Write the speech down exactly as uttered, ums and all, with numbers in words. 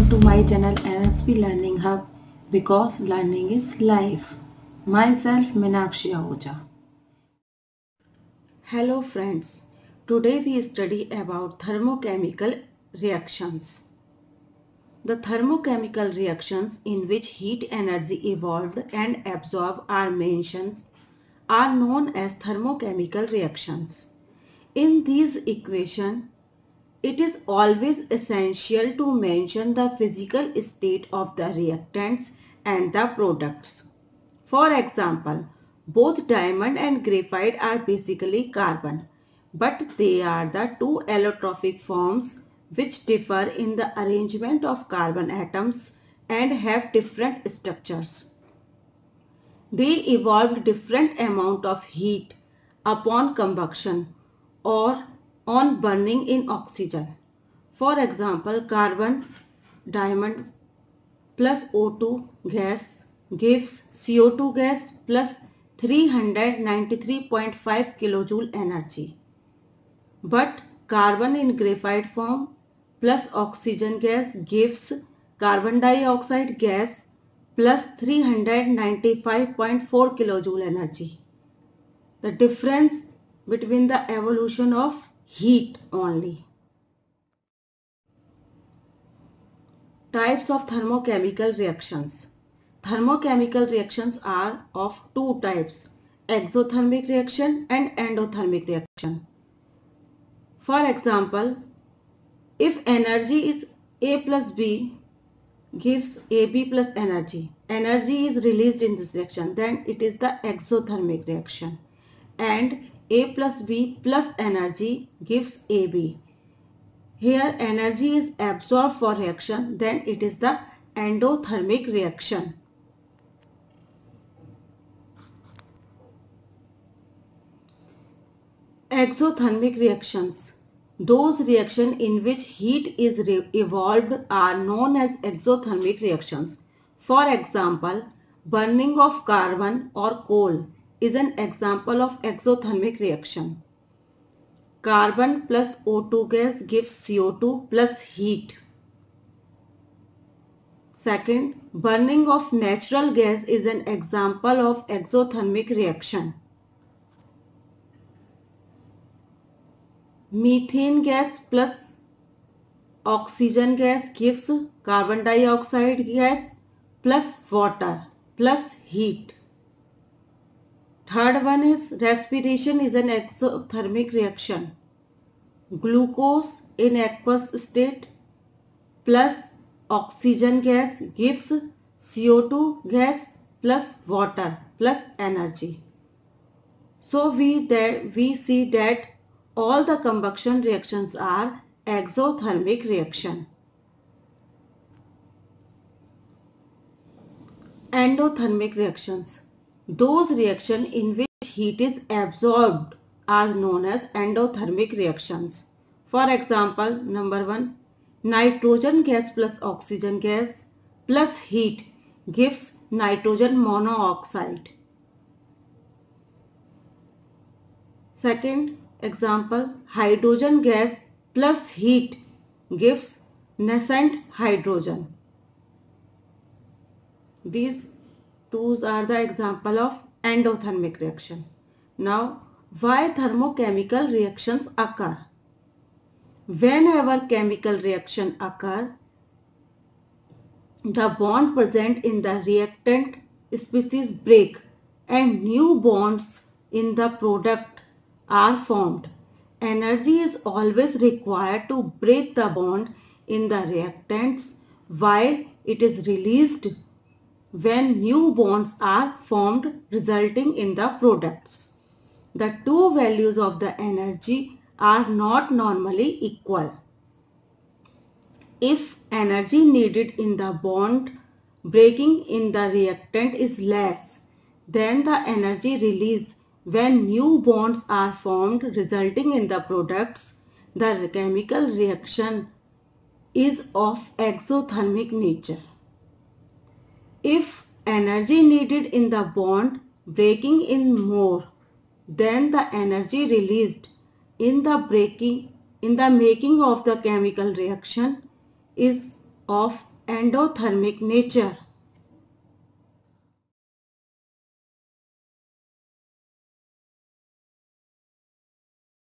welcome to my channel N S P Learning Hub because learning is life. Myself Meenakshi Ahuja. Hello friends, today we study about thermochemical reactions. The thermochemical reactions in which heat energy evolved and absorbed are mentioned are known as thermochemical reactions. In these equations, it is always essential to mention the physical state of the reactants and the products. For example, both diamond and graphite are basically carbon, but they are the two allotropic forms which differ in the arrangement of carbon atoms and have different structures. They evolved different amount of heat upon combustion or on burning in oxygen. For example, carbon diamond plus O two gas gives C O two gas plus three hundred ninety-three point five kilojoule energy. But carbon in graphite form plus oxygen gas gives carbon dioxide gas plus three hundred ninety-five point four kilojoule energy. The difference between the evolution of heat only. Types of thermochemical reactions. Thermochemical reactions are of two types, exothermic reaction and endothermic reaction. For example, if energy is A plus B gives A B plus energy, energy is released in this reaction, then it is the exothermic reaction. And A plus B plus energy gives A B. Here energy is absorbed for reaction, then it is the endothermic reaction. Exothermic reactions. Those reactions in which heat is evolved are known as exothermic reactions. For example, burning of carbon or coal is an example of exothermic reaction. Carbon plus O two gas gives C O two plus heat. Second, burning of natural gas is an example of exothermic reaction. Methane gas plus oxygen gas gives carbon dioxide gas plus water plus heat. Third one is respiration is an exothermic reaction. Glucose in aqueous state plus oxygen gas gives C O two gas plus water plus energy. So we, that, we see that all the combustion reactions are exothermic reaction. Endothermic reactions. Those reactions in which heat is absorbed are known as endothermic reactions. For example, number one, nitrogen gas plus oxygen gas plus heat gives nitrogen monoxide. Second example, hydrogen gas plus heat gives nascent hydrogen. These two are the example of endothermic reaction. Now, why thermochemical reactions occur? Whenever chemical reaction occur, the bond present in the reactant species break and new bonds in the product are formed. Energy is always required to break the bond in the reactants while it is released when new bonds are formed resulting in the products. The two values of the energy are not normally equal. If energy needed in the bond breaking in the reactant is less than the energy released when new bonds are formed resulting in the products, the chemical reaction is of exothermic nature. If energy needed in the bond breaking in more than the energy released in the breaking in the making of the chemical reaction is of endothermic nature.